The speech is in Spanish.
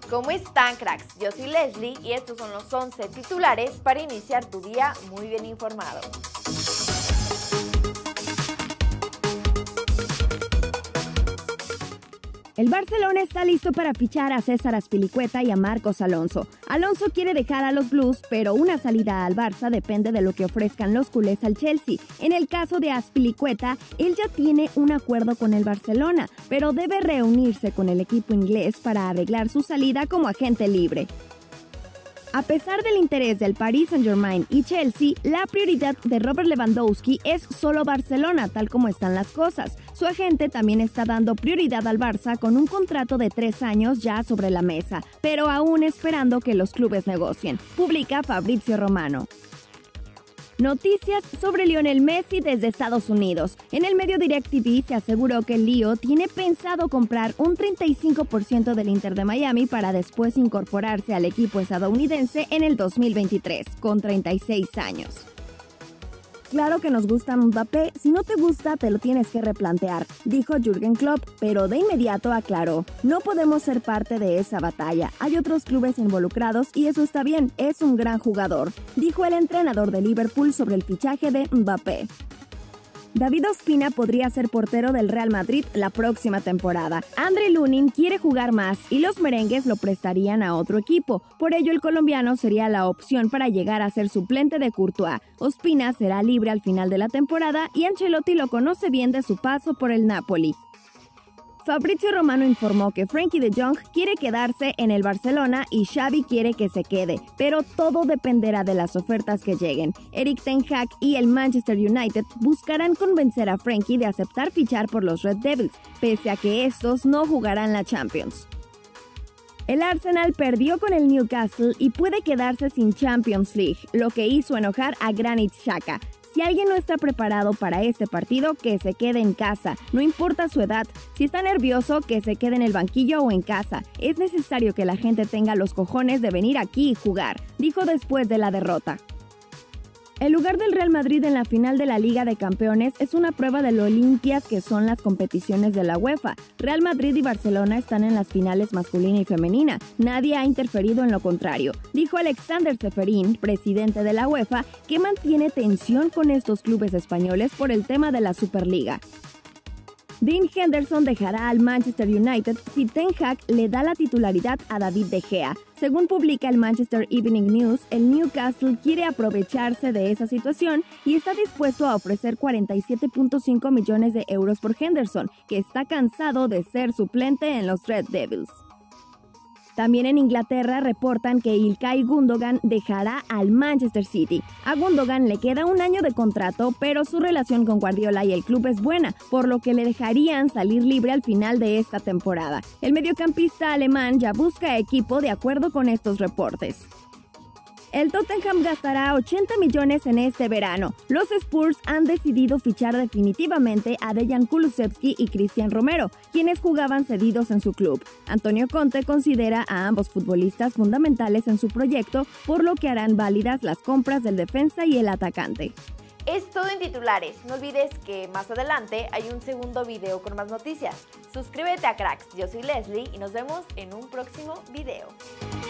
¿Cómo están, cracks? Yo soy Leslie y estos son los 11 titulares para iniciar tu día muy bien informado. El Barcelona está listo para fichar a César Azpilicueta y a Marcos Alonso. Alonso quiere dejar a los Blues, pero una salida al Barça depende de lo que ofrezcan los culés al Chelsea. En el caso de Azpilicueta, él ya tiene un acuerdo con el Barcelona, pero debe reunirse con el equipo inglés para arreglar su salida como agente libre. A pesar del interés del Paris Saint-Germain y Chelsea, la prioridad de Robert Lewandowski es solo Barcelona, tal como están las cosas. Su agente también está dando prioridad al Barça con un contrato de 3 años ya sobre la mesa, pero aún esperando que los clubes negocien, publica Fabrizio Romano. Noticias sobre Lionel Messi desde Estados Unidos. En el medio DirecTV se aseguró que el Lío tiene pensado comprar un 35% del Inter de Miami para después incorporarse al equipo estadounidense en el 2023, con 36 años. Claro que nos gusta Mbappé, si no te gusta te lo tienes que replantear, dijo Jürgen Klopp, pero de inmediato aclaró, no podemos ser parte de esa batalla, hay otros clubes involucrados y eso está bien, es un gran jugador, dijo el entrenador de Liverpool sobre el fichaje de Mbappé. David Ospina podría ser portero del Real Madrid la próxima temporada. Andre Lunin quiere jugar más y los merengues lo prestarían a otro equipo. Por ello, el colombiano sería la opción para llegar a ser suplente de Courtois. Ospina será libre al final de la temporada y Ancelotti lo conoce bien de su paso por el Napoli. Fabrizio Romano informó que Frenkie de Jong quiere quedarse en el Barcelona y Xavi quiere que se quede, pero todo dependerá de las ofertas que lleguen. Erik ten Hag y el Manchester United buscarán convencer a Frenkie de aceptar fichar por los Red Devils, pese a que estos no jugarán la Champions. El Arsenal perdió con el Newcastle y puede quedarse sin Champions League, lo que hizo enojar a Granit Xhaka. Si alguien no está preparado para este partido, que se quede en casa, no importa su edad. Si está nervioso, que se quede en el banquillo o en casa. Es necesario que la gente tenga los cojones de venir aquí y jugar, dijo después de la derrota. El lugar del Real Madrid en la final de la Liga de Campeones es una prueba de lo limpias que son las competiciones de la UEFA. Real Madrid y Barcelona están en las finales masculina y femenina. Nadie ha interferido en lo contrario, dijo Alexander Ceferín, presidente de la UEFA, que mantiene tensión con estos clubes españoles por el tema de la Superliga. Dean Henderson dejará al Manchester United si Ten Hag le da la titularidad a David De Gea. Según publica el Manchester Evening News, el Newcastle quiere aprovecharse de esa situación y está dispuesto a ofrecer 47.5 millones de euros por Henderson, que está cansado de ser suplente en los Red Devils. También en Inglaterra reportan que Ilkay Gundogan dejará al Manchester City. A Gundogan le queda un año de contrato, pero su relación con Guardiola y el club es buena, por lo que le dejarían salir libre al final de esta temporada. El mediocampista alemán ya busca equipo de acuerdo con estos reportes. El Tottenham gastará 80 millones en este verano. Los Spurs han decidido fichar definitivamente a Dejan Kulusevski y Cristian Romero, quienes jugaban cedidos en su club. Antonio Conte considera a ambos futbolistas fundamentales en su proyecto, por lo que harán válidas las compras del defensa y el atacante. Es todo en titulares. No olvides que más adelante hay un segundo video con más noticias. Suscríbete a Cracks. Yo soy Leslie y nos vemos en un próximo video.